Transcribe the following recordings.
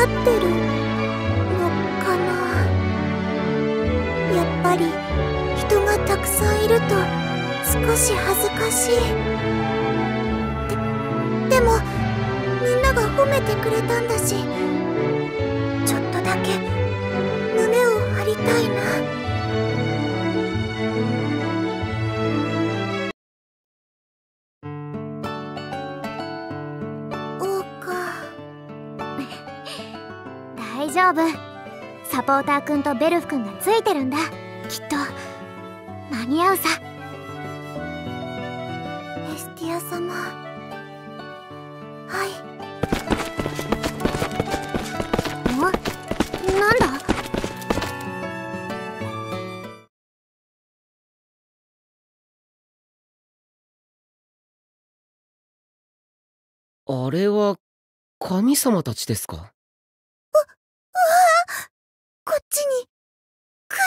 ってるのかな。やっぱり人がたくさんいると少し恥ずかしい。でもみんなが褒めてくれたんだし、ちょっとだけ胸を張りたいな。 大丈夫。サポーターくんとベルフくんがついてるんだ。きっと間に合うさ。 エスティア様、はい。 なんだ？ あれは神様たちですか？ こっちに来る。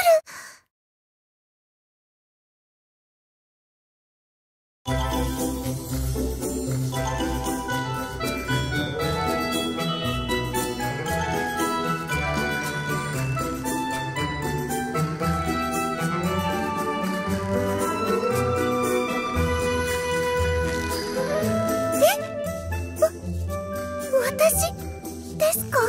私ですか？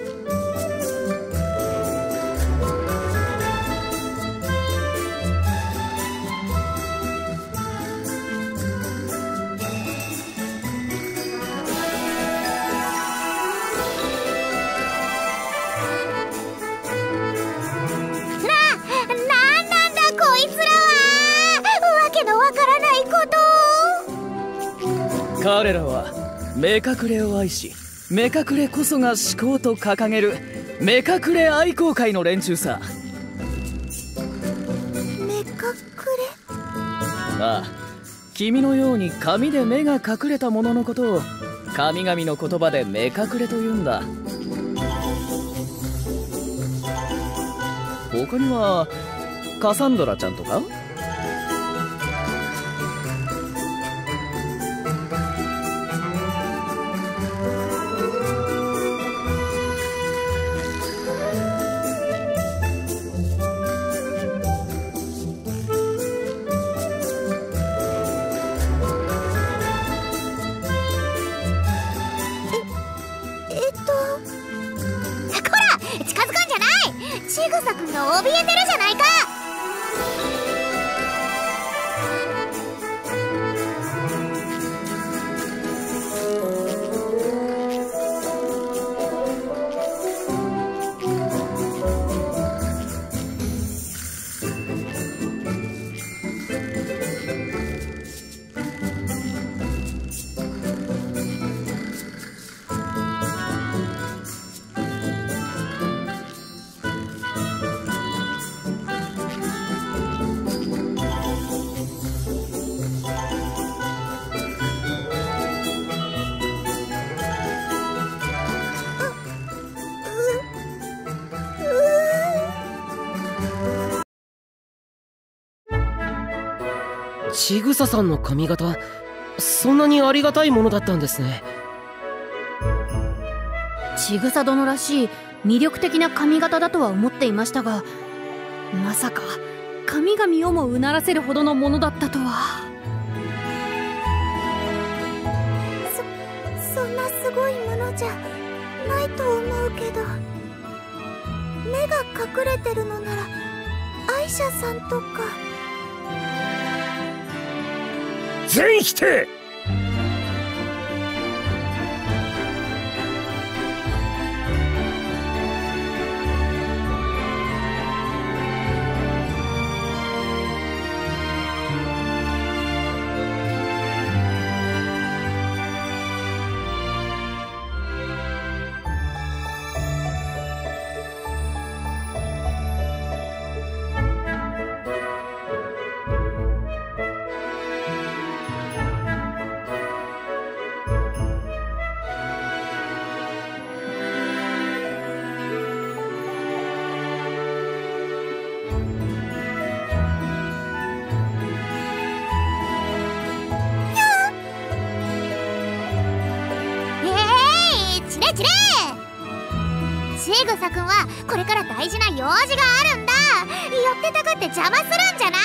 彼らは目隠れを愛し、目隠れこそが思考と掲げる目隠れ愛好会の連中さ。 目隠れ？ ああ、君のように紙で目が隠れたもののことを神々の言葉で目隠れと言うんだ。他にはカサンドラちゃんとか？ ちぐさくんが怯えてるじゃないか。 ちぐささんの髪型、そんなにありがたいものだったんですね。 ちぐさ殿らしい魅力的な髪型だとは思っていましたが、まさか神々をもうならせるほどのものだったとは。 そんなすごいものじゃないと思うけど、目が隠れてるのならアイシャさんとか。 全否定。 ちぐさくんはこれから大事な用事があるんだ。寄ってたかって邪魔するんじゃない。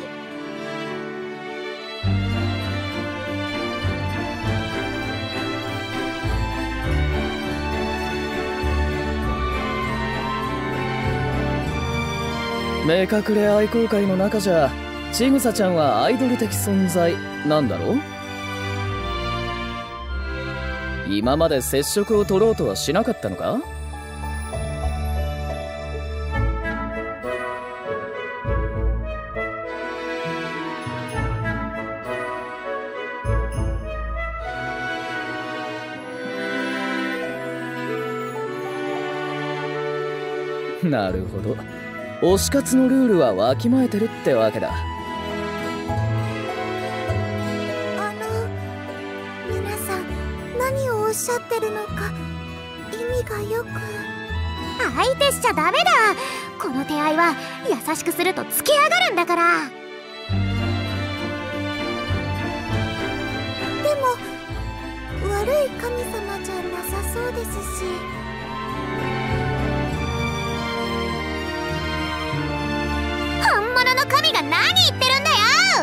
目隠れ愛好会の中じゃちぐさちゃんはアイドル的存在なんだろう。今まで接触を取ろうとはしなかったのか。なるほど、推し活のルールはわきまえてるってわけだ。 皆さん何をおっしゃってるのか意味がよく。 相手しちゃダメだ。この手合いは優しくするとつけ上がるんだから。 でも悪い神様じゃなさそうですし。 本物の神が何言ってるんだよ。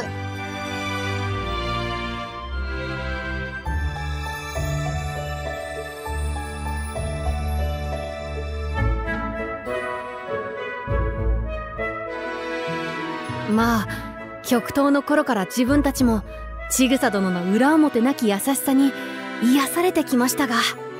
まあ極東の頃から自分たちもちぐさ殿の裏表なき優しさに癒されてきましたが、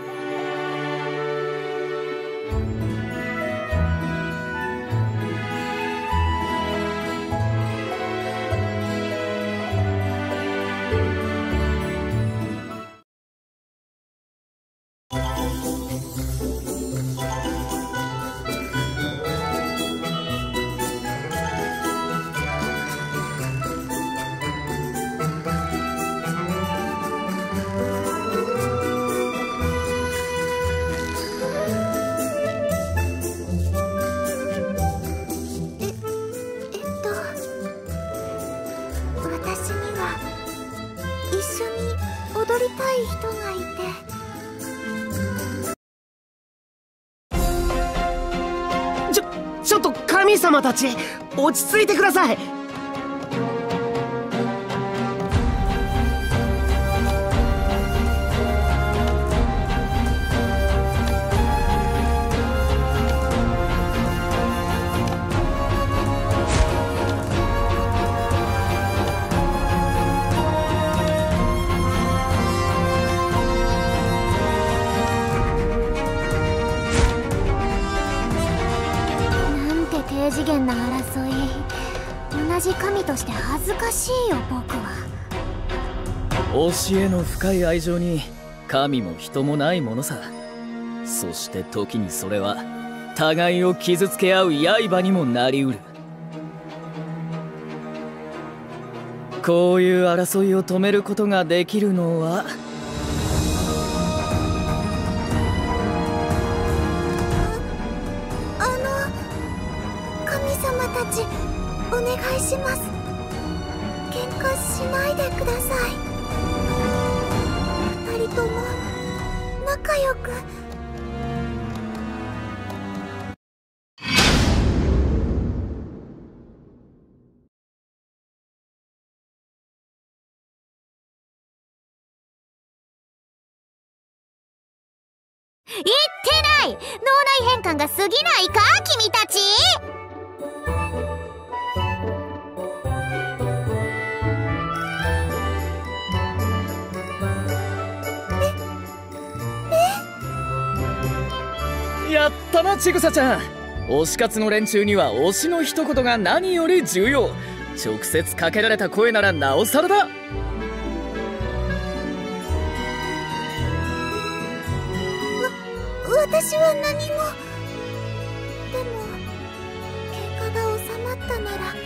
私には一緒に踊りたい人がいて。 ちょっと神様たち、落ち着いてください。 低次元な争い。同じ神として恥ずかしいよ僕は。 教えの深い愛情に神も人もないものさ。そして時にそれは互いを傷つけ合う刃にもなりうる。こういう争いを止めることができるのはお願いします。喧嘩しないでください。二人とも仲良く。 言ってない。脳内変換が過ぎないか君たち。 やったなちぐさちゃん。推し活の連中には推しの一言が何より重要。直接かけられた声ならなおさらだ。 私は何も。でも喧嘩が収まったならよかった。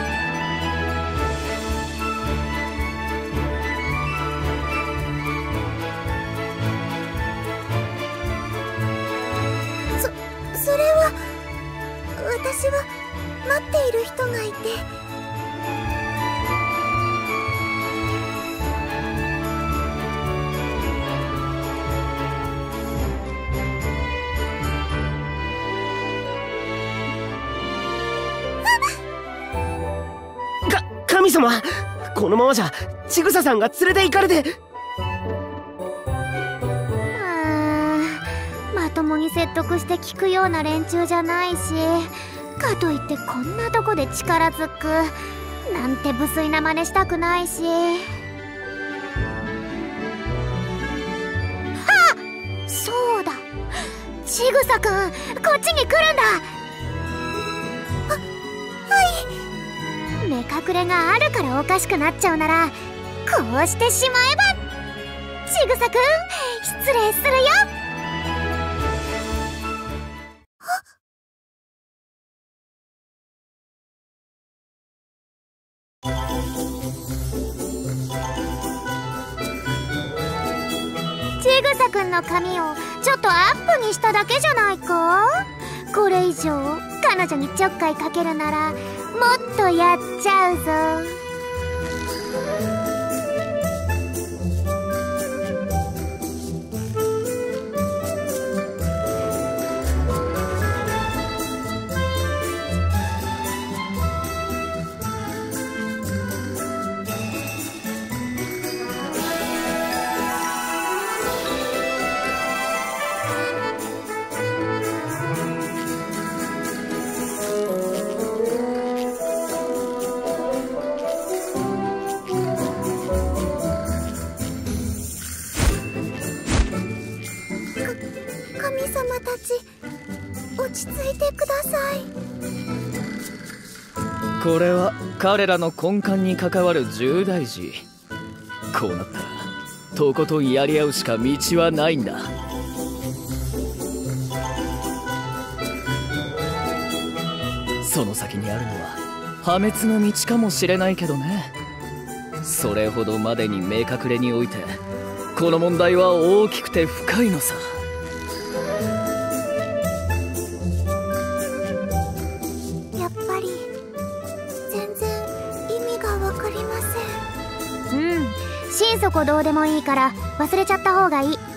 それは私は待っている人がいて。 様、このままじゃちぐささんが連れて行かれて。 まともに説得して聞くような連中じゃないし、かといってこんなとこで力ずくなんて無粋な真似したくないし。そうだ、ちぐさくんこっちに来るんだ。はい。目隠れがあるからおかしくなっちゃうならこうしてしまえば。ちぐさくん失礼するよ。ちぐさくんの髪をちょっとアップにしただけじゃないか。これ以上彼女にちょっかいかけるならもっとやっちゃうぞ。神様たち、落ち着いてください。 これは彼らの根幹に関わる重大事。こうなったらとことんやり合うしか道はないんだ。その先にあるのは破滅の道かもしれないけどね。それほどまでに明隠れにおいてこの問題は大きくて深いのさ。 やっぱり全然意味がわかりません。 心底どうでもいいから忘れちゃった方がいい。